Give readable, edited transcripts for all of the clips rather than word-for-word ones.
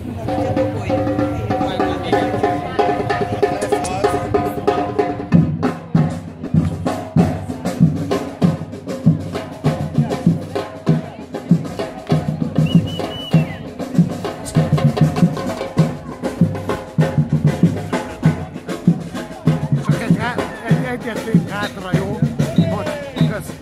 Egyet lép hátra, jó? Hogy, kösz.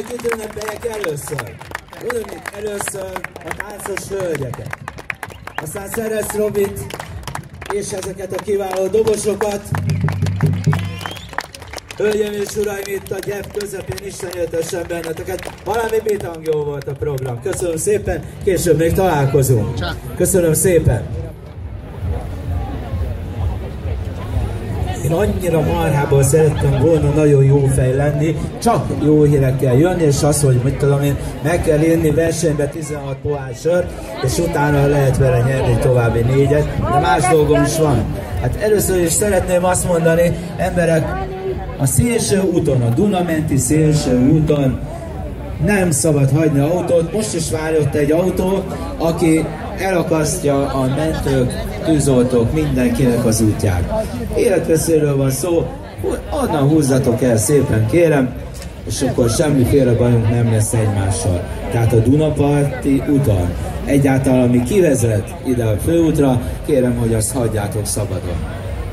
kit ünnepeljek először? Ünneplik először a táncos hölgyeket. Aztán Szeresz Robit és ezeket a kiváló dobosokat. Hölgyeim és uraim, itt a gyep közepén Isten éltessen benneteket. Valami bitang jó volt a program. Köszönöm szépen, később még találkozunk. Köszönöm szépen. Én annyira marhából szerettem volna nagyon jó fej lenni, csak jó hírekkel jönni, és az, hogy mit tudom én, meg kell inni versenybe 16 pohár sört, és utána lehet vele nyerni további 4-et, de más dolgom is van. Hát először is szeretném azt mondani, emberek, a szélső úton, a Dunamenti szélső úton nem szabad hagyni autót. Most is vár ott egy autó, aki elakasztja a mentők, tűzoltók, mindenkinek az útját. Életveszélyről van szó, onnan húzzatok el szépen, kérem, és akkor semmiféle bajunk nem lesz egymással. Tehát a Dunaparti úton, egyáltalán ami kivezet ide a főútra, kérem, hogy azt hagyjátok szabadon.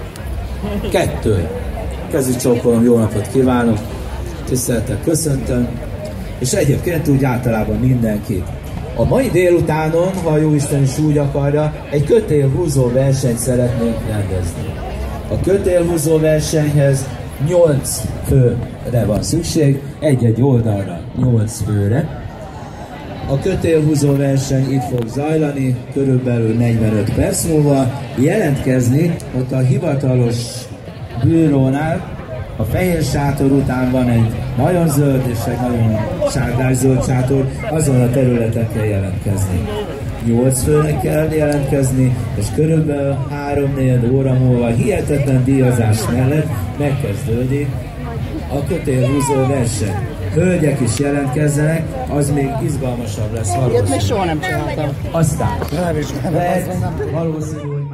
2. Kezit csókolom, jó napot kívánok, tisztelettel köszöntöm, és egyébként úgy általában mindenkit. A mai délutánon, ha Jóisten is úgy akarja, egy kötélhúzó versenyt szeretnénk rendezni. A kötélhúzó versenyhez 8 főre van szükség, egy-egy oldalra 8 főre. A kötélhúzó verseny itt fog zajlani, körülbelül 45 perc múlva. Jelentkezni ott a hivatalos bűrónál, a fehér sátor után van egy nagyon zöld és egy nagyon sárgás-zöld sátor, azon a területen kell jelentkezni. 8 főnek kell jelentkezni, és körülbelül 3-4 óra múlva hihetetlen díjazás mellett megkezdődik a kötélhúzó verseny. Hölgyek is jelentkezzenek, az még izgalmasabb lesz valószínűleg. Ilyet még soha nem csináltam. Aztán lehet valószínű,